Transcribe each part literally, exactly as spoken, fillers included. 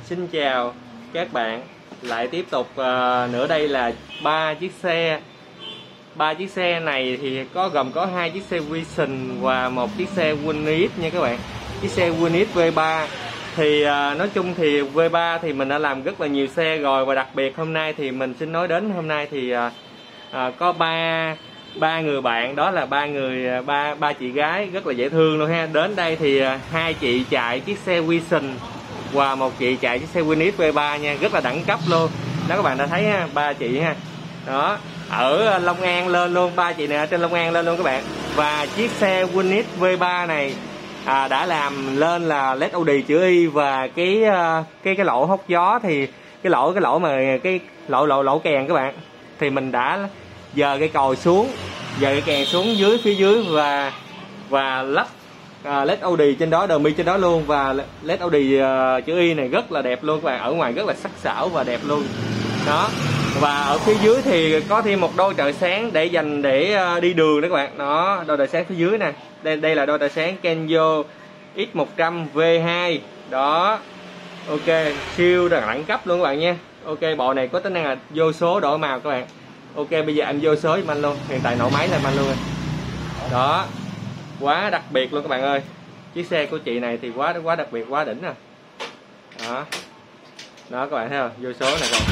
Xin chào các bạn, lại tiếp tục uh, nữa đây là ba chiếc xe. Ba chiếc xe này thì có gồm có hai chiếc xe Vision và một chiếc xe Winit nha các bạn. Chiếc xe Winit V ba thì uh, nói chung thì V ba thì mình đã làm rất là nhiều xe rồi, và đặc biệt hôm nay thì mình xin nói đến hôm nay thì uh, uh, có ba ba người bạn, đó là ba người ba ba chị gái rất là dễ thương luôn ha. Đến đây thì uh, hai chị chạy chiếc xe Vision và một chị chạy chiếc xe Winit V ba nha, rất là đẳng cấp luôn đó, các bạn đã thấy ha, ba chị ha. Đó, ở Long An lên luôn, ba chị này ở trên Long An lên luôn các bạn. Và chiếc xe Winit V ba này à, đã làm lên là led Audi chữ Y, và cái cái cái lỗ hốc gió thì cái lỗ cái lỗ mà cái lỗ lỗ lỗ kèn các bạn, thì mình đã dời cái còi xuống, dời cái kèn xuống dưới phía dưới và và lắp À, led Audi trên đó, đờ mi trên đó luôn. Và led Audi uh, chữ Y này rất là đẹp luôn các bạn, ở ngoài rất là sắc sảo và đẹp luôn đó. Và ở phía dưới thì có thêm một đôi trợ sáng để dành để uh, đi đường đó các bạn. Đó, đôi trợ sáng phía dưới nè, đây đây là đôi trợ sáng Kenzo X một trăm V hai đó. Ok, siêu đẳng cấp luôn các bạn nha. Ok, bộ này có tính năng là vô số đổi màu các bạn. Ok, bây giờ em vô số giùm anh luôn, hiện tại nổ máy là anh luôn rồi. Đó, quá đặc biệt luôn các bạn ơi. Chiếc xe của chị này thì quá quá đặc biệt, quá đỉnh nè. Đó, đó các bạn thấy không, vô số này rồi.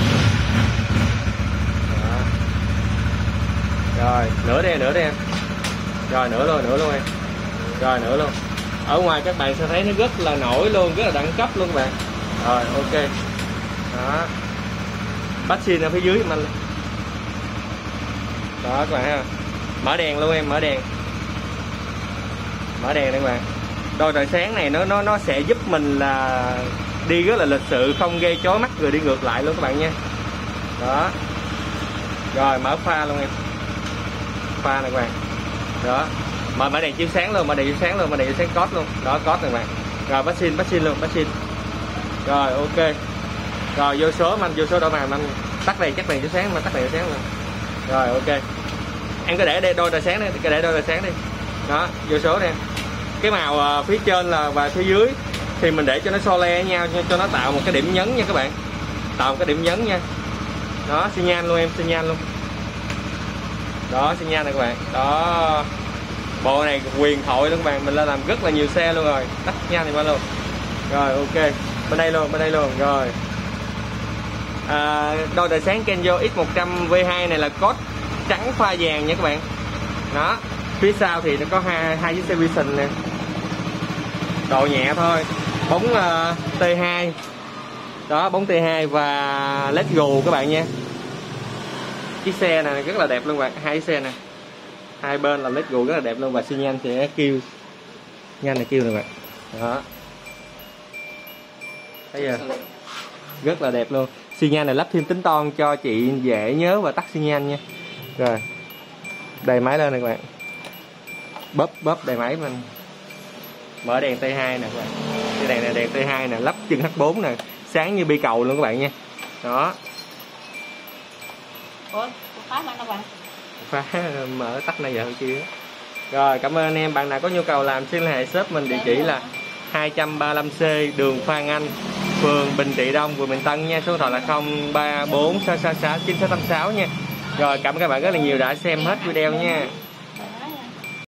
Đó. Rồi nữa đây, nữa đây em. Rồi nữa luôn, nữa luôn em. Rồi nữa luôn. Ở ngoài các bạn sẽ thấy nó rất là nổi luôn, rất là đẳng cấp luôn các bạn. Rồi ok. Đó, bắt xin ở phía dưới mình. Đó các bạn thấy không, mở đèn luôn em, mở đèn, mở đèn đây các bạn. Đôi trời sáng này nó nó nó sẽ giúp mình là đi rất là lịch sự, không gây chói mắt người đi ngược lại luôn các bạn nha. Đó, rồi mở pha luôn em, pha này các bạn. Đó, mở mở đèn chiếu sáng luôn, mở đèn chiếu sáng luôn, mở đèn chiếu sáng cốt luôn. Đó, cốt này các bạn. Rồi bắt xin, bắt xin luôn, bắt xin. Rồi ok. Rồi vô số anh, vô số đỏ màu anh tắt này, chắc đèn chiếu sáng mà tắt đèn chiếu sáng luôn. Rồi ok. Em có để đây đôi trời sáng đây, có để đôi trời sáng đi. Đó, vô số đây. Cái màu phía trên là và phía dưới thì mình để cho nó so le nhau, cho nó tạo một cái điểm nhấn nha các bạn, tạo một cái điểm nhấn nha. Đó, xi nhan luôn em, xi nhan luôn. Đó, xi nhan này các bạn. Đó, bộ này quyền thoại luôn các bạn, mình lên làm rất là nhiều xe luôn rồi. Tắt nhan thì qua luôn. Rồi ok, bên đây luôn, bên đây luôn. Rồi à, đôi trời sáng Kenzo X một trăm V hai này là code trắng pha vàng nha các bạn. Đó, phía sau thì nó có hai hai chiếc xe Vision nè, độ nhẹ thôi, bóng uh, T hai đó, bóng T hai và led gù các bạn nha. Chiếc xe này rất là đẹp luôn bạn, hai chiếc xe này hai bên là led gù rất là đẹp luôn, và xi nhan sẽ kêu nhan này kêu nè bạn. Đó, thấy chưa, rất là đẹp luôn. Xi nhan này lắp thêm tính toan cho chị dễ nhớ và tắt xi nhan nha. Rồi đầy máy lên này các bạn, bóp bóp đầy máy mình. Mở đèn T hai nè các bạn, cái đèn này đèn T hai nè, lắp chân H bốn nè, sáng như bi cầu luôn các bạn nha. Đó. Ủa, khóa đâu bạn? Khóa mở tắt này giờ hơn chưa. Rồi cảm ơn anh em, bạn nào có nhu cầu làm xin liên hệ shop mình, địa chỉ là hai trăm ba mươi lăm C đường Phan Anh, phường Bình Trị Đông, quận Bình Tân nha. Số điện thoại là không ba bốn sáu sáu sáu chín sáu tám sáu nha. Rồi cảm ơn các bạn rất là nhiều đã xem hết video nha.